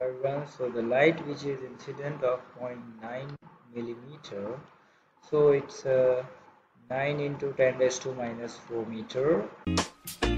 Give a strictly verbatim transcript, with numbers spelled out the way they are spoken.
everyone. So the light which is incident of zero point nine millimeter, so it's uh, nine into ten raised to minus four meter.